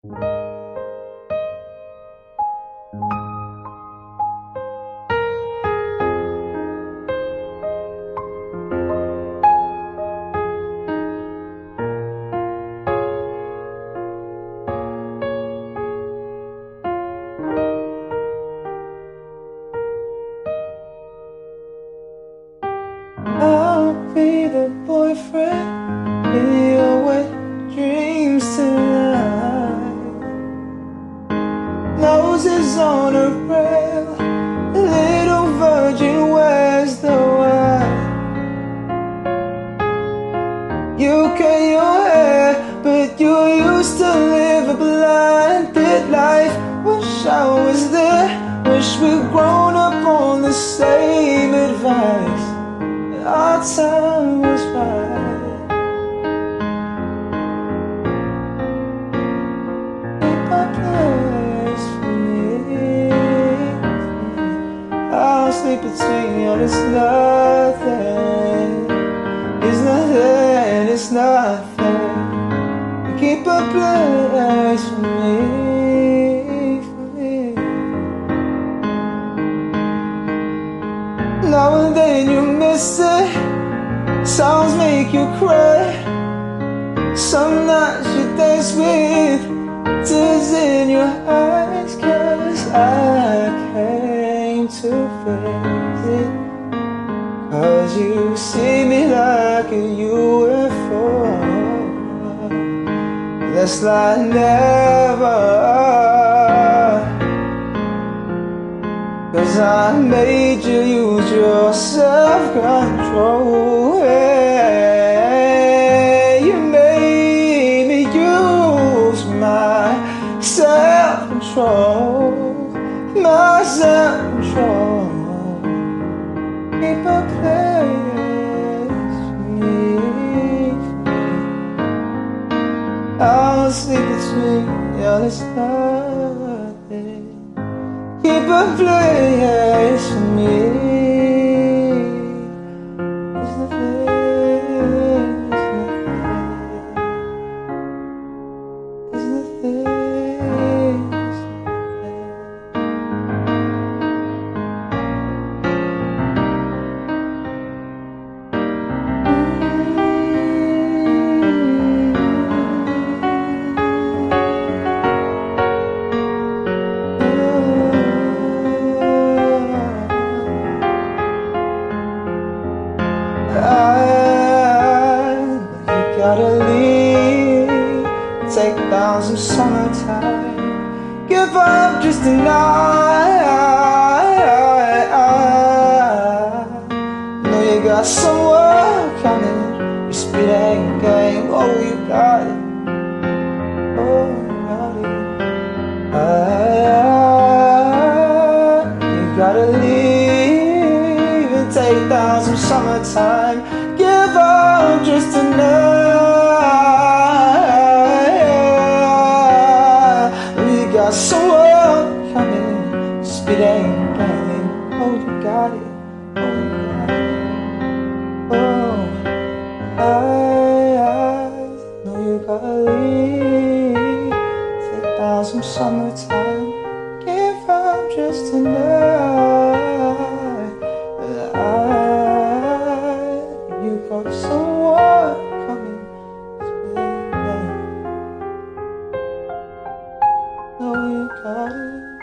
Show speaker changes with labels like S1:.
S1: I'll be the boyfriend in your wet dreams tonight. Noses on her breath, a little virgin wears the white. You cut your hair, but you used to live a blinded life. Wish I was there, wish we'd grown up on the same advice. Our time was right. Keep a place for me. I'll sleep between you. It's nothing. It's nothing. It's nothing. Keep a place for me. Now and then you miss it. Songs make you cry. Some nights you dance with tears in your eyes. 'Cause I came to visit. 'Cause you see me like a UFO. That's like never. 'Cause I made you use your self-control. Hey, you made me use my self-control. My self-control. Keep a place for me. I'll sleep between you, it's nothing. Keep a place for me. It's nothing, it's nothing, it's you gotta leave, take down some summertime, give up just a night. Know you got someone coming, your speed ain't game. Oh, you got it, oh, you got it. You gotta leave and take down some summertime, give up just a night. You got someone coming, speed ain't game. Oh, you got it, oh, you got it. Oh, I know you gotta leave, take down some summertime, give up just a night. You got someone coming, speed ain't game. No, you got it.